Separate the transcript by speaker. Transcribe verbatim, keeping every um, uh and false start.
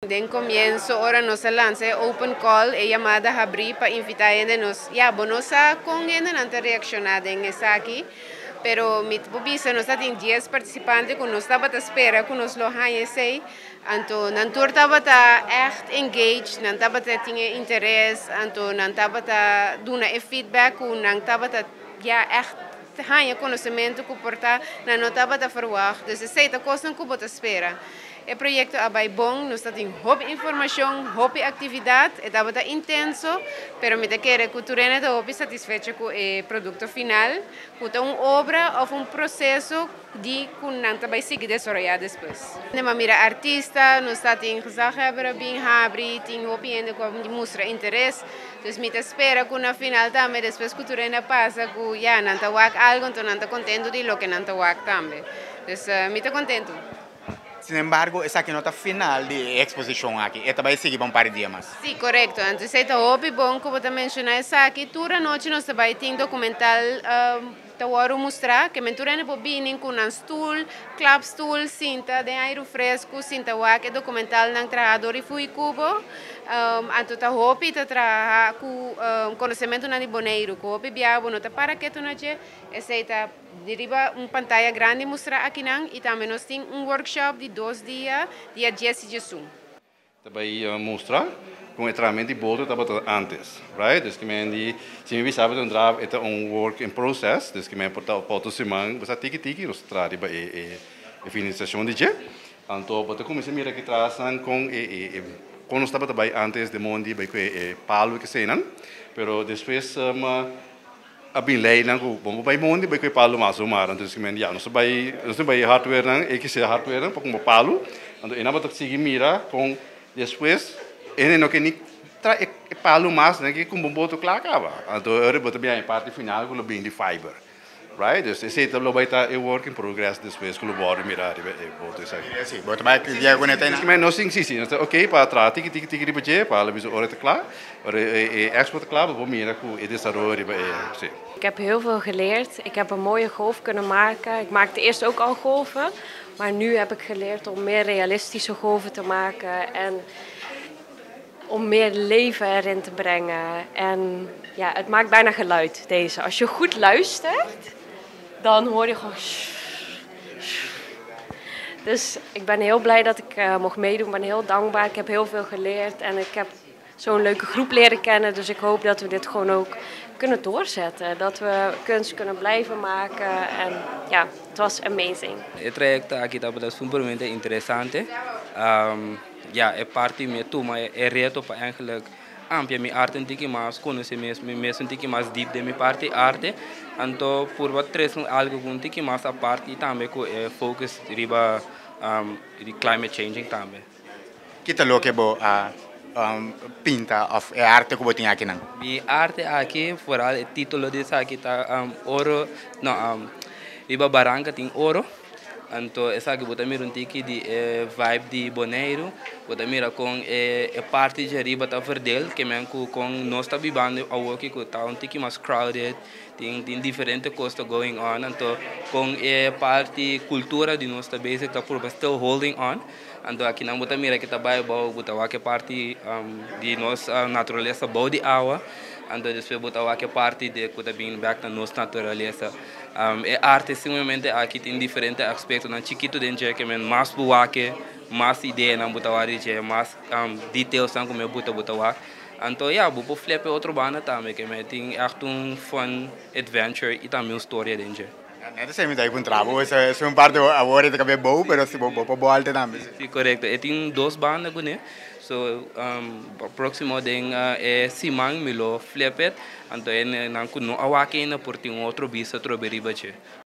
Speaker 1: De comienzo, ahora nos lanza open call e llamada a abrir para invitar a nos, ya, bueno, con ella no reaccionar en esa aquí, pero mi pobisa nos tem diez participantes que nos estava à espera que nos lo conhecem, então não estava echt engaged, não estava tinha interesse, então não estava dando feedback, não estava já echt ganha conhecimento que portar, não estava a verwacht, dus é certa coisa que você espera. O projeto é bom, nós temos muita informação, muita atividade, é intenso, mas me quero que tu tenha satisfeito com o produto final, que é uma obra ou um processo de que não vai seguir desenvolvendo depois. Nós mira artista, nós temos gezaghebberen, bem abrir, temos opinião que mostra interesse, então me espera que no final também depois que tu tenha passa que já não está algo, então não está contento de lo que não está também. Então me está contento.
Speaker 2: Sin embargo, essa aqui é a nota final da exposição aqui. Esta vai seguir por um par de dias mais.
Speaker 1: Sim, correto. Antes de ser bom, como você mencionou, essa aqui, toda noite nós vai ter um documental que eu mostrar, que menturando por bem com um stool, club stool, cinta de aire fresco, cinta que documental não trabalhador e fui cubo. Um, anto ta hopi ta trabalhar com um, conhecimento na de boneiro, com hopi biabo, não ta para que tu não je, essa deriva uma pantalla grande mostrar aqui não e também nós temos um workshop de dois dias, dia dez de junho.
Speaker 3: Também uh, mostrar com o treinamento de bordo estava antes, right? Dus que me se me sabe um drive é um work in process, dus que me porta porta semana, você tiki tiki nós traz para e e finalização de je. Então, para começar mira que traz com e e quando estava também antes de mundo vai que é palo que sei não, pero depois uma a bem lei não que bom vai mundo vai que palo mais uma então que me já não vai não vai hardware não é que se hardware não para como palo então e nada seguir mira com depois ele não que nem tra e palo mais né que com bom boto claro acaba então agora botar bem a parte final com o bem de fiber. Right, dus esse é o baita é work in progress depois que o bora mirar e boto isso aí.
Speaker 2: Sim, boto vai que dia quando tem.
Speaker 3: Mas não sim sim sim, ok para trás, tiki tiki tiki ribeje, para a visão ora te klaar, ora e export klaar, vou mirar com e desenvolver e sim.
Speaker 4: Ik heb heel veel geleerd. Ik heb een mooie golf kunnen maken. Ik maakte eerst ook al golven, maar nu heb ik geleerd om meer realistische golven te maken en om meer leven erin te brengen. En ja, het maakt bijna geluid deze. Als je goed luistert, dan hoor je gewoon. Dus ik ben heel blij dat ik uh, mocht meedoen. Ik ben heel dankbaar. Ik heb heel veel geleerd en ik heb zo'n leuke groep leren kennen. Dus ik hoop dat we dit gewoon ook kunnen doorzetten. Dat we kunst kunnen blijven maken. En ja, het was amazing.
Speaker 5: Het traject aqui estava super interessante. Um, ja, é parte minha turma é reto para eigenlijk amplia minha arte um pouquinho mais, conhecer mesmo mesmo um pouquinho mais deep de minha parte arte. Então, por wat trazer algo um pouquinho mais a parte e também com é focus riba um, de climate changing também.
Speaker 2: Que tal o que bo a um, pinta of é arte que botinha aqui não?
Speaker 5: Mi arte aqui, vooral o título desse aqui tá um, ouro, não, um, riba barranca tem ouro. Então, essa aqui bota mira um tique de eh, vibe de Bonaire, bota mira com eh, a parte de arriba tá verdel, que mesmo com, com nós tá vivendo a aqui que tá um tique mais crowded, tem tem diferentes coisas going on, então com a parte cultura de nós tá basic tá por still holding on, então aqui não bota mira que tá vai bom, bota a parte um, de nossa natureza boa de água. Então, depois botar aqui a parte de que está bem back na nossa natureza. Um, é arte, simplesmente, aqui tem diferentes aspectos. Na chiquito dentro que é mais buaque, mais ideia na botar que mais um, details na como eu botar botar. Então, ja, vou flip outro banda também que é tem echt um fun adventure e também uma história dentro.
Speaker 2: Não é sempre daí para um trabalho, é é um par de agora de cabelo bom, mas se vou vou boa alta também.
Speaker 5: Sim, correto. Eu tenho duas bandas né? So, um, próximo ding uh, é Simang Milo Flippet, então é não não awake na por tem outro bicho outro beribache.